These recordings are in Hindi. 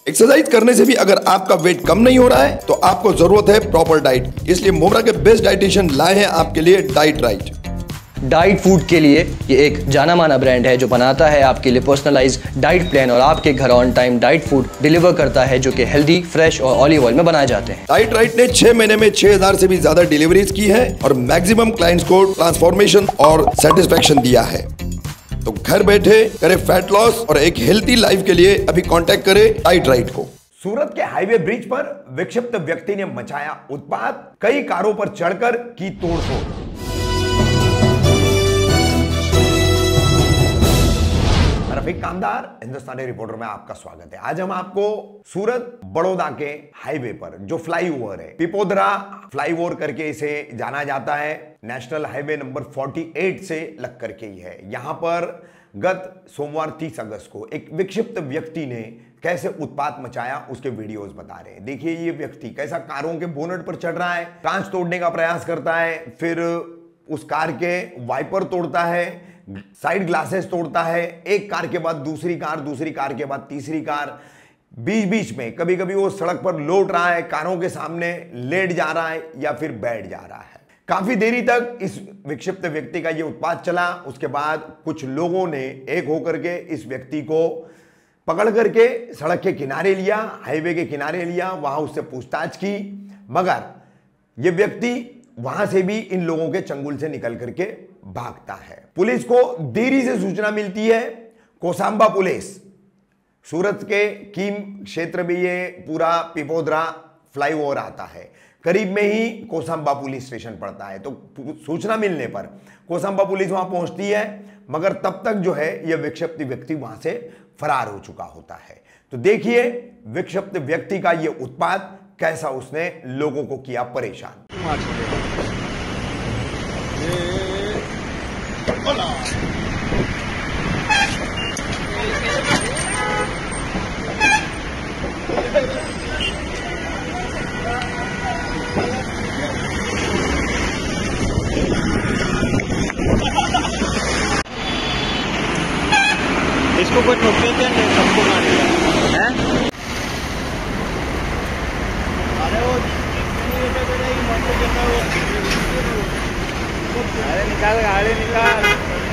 एक्सरसाइज करने से भी अगर आपका वेट कम नहीं हो रहा है तो आपको जरूरत है प्रॉपर डाइट। इसलिए मोमरा के बेस्ट डाइटिशियन लाए हैं आपके लिए डाइट राइट। डाइट फूड के लिए ये एक जाना माना ब्रांड है जो बनाता है आपके लिए पर्सनलाइज डाइट प्लान और आपके घर on time diet food deliver करता है जो कि हेल्दी, फ्रेश और ऑलिव ऑयल में बनाए जाते हैं। डाइट राइट ने 6 महीने में 6000 से भी ज्यादा डिलीवरीज की है और मैक्सिमम क्लाइंट्स को ट्रांसफॉर्मेशन और सेटिस्फेक्शन दिया है। तो घर बैठे करे फैट लॉस और एक हेल्थी लाइफ के लिए अभी कांटेक्ट करें डाइट राइट को। सूरत के हाईवे ब्रिज पर विक्षिप्त व्यक्ति ने मचाया उत्पात, कई कारों पर चढ़कर की तोड़फोड़। रफीक कामदार हिंदुस्तानी रिपोर्टर में आपका स्वागत है। आज हम आपको सूरत बड़ौदा के हाईवे पर जो फ्लाईओवर है, पिपोदरा फ्लाईओवर करके इसे जाना जाता है, नेशनल हाईवे नंबर 48 से लग करके ही है। यहां पर गत सोमवार 30 अगस्त को एक विक्षिप्त व्यक्ति ने कैसे उत्पात मचाया उसके वीडियोस बता रहे हैं। देखिए ये व्यक्ति कैसा कारों के बोनट पर चढ़ रहा है, कांच तोड़ने का प्रयास करता है, फिर उस कार के वाइपर तोड़ता है, साइड ग्लासेस तोड़ता है, एक कार के बाद दूसरी कार के बाद तीसरी कार, बीच बीच में कभी कभी वो सड़क पर लौट रहा है, कारों के सामने लेट जा रहा है या फिर बैठ जा रहा है। काफी देरी तक इस विक्षिप्त व्यक्ति का ये उत्पात चला। उसके बाद कुछ लोगों ने एक होकर के इस व्यक्ति को पकड़ करके सड़क के किनारे लिया, हाईवे के किनारे लिया, वहां उससे पूछताछ की, मगर ये व्यक्ति वहां से भी इन लोगों के चंगुल से निकल करके भागता है। पुलिस को देरी से सूचना मिलती है। कोसांबा पुलिस, सूरत के कीम क्षेत्र में ये पूरा पिपोदरा फ्लाईओवर आता है, करीब में ही कोसांबा पुलिस स्टेशन पड़ता है। तो सूचना मिलने पर कोसांबा पुलिस वहां पहुंचती है, मगर तब तक जो है यह विक्षिप्त व्यक्ति वहां से फरार हो चुका होता है। तो देखिए विक्षिप्त व्यक्ति का यह उत्पात कैसा उसने लोगों को किया परेशान। इसको कोई ठोके नहीं, सबको मार दिया है। अरे वो अरे निकाल गाड़ी, निकाल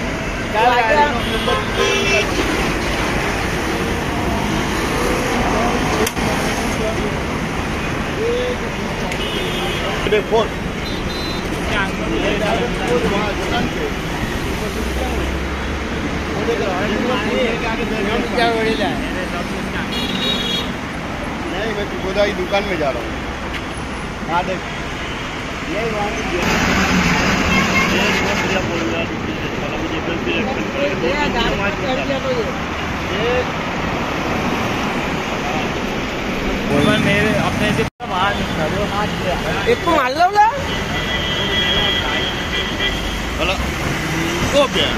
फोन क्या बड़ी है? नहीं, मैं पिपोदा की दुकान में जा रहा हूँ। हाँ देख, मेरे अपने से बाहर निकला इसको मार लो ना। वो क्या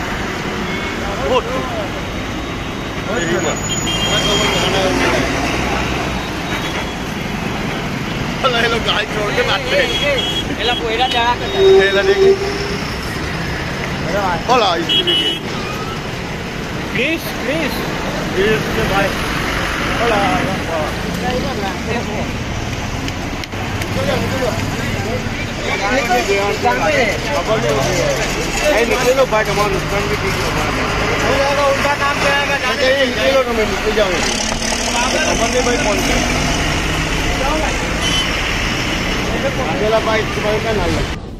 लोग गाड़ी छोड़ के मारते हैं। होला इसकी प्लीज भाई होला निकले लो भाई, कमान नुकसान भी ठीक है। उनका नाम क्या है? निकले लो, मैं निकल जाऊँ भाई फोन अकेला बाइक का नाम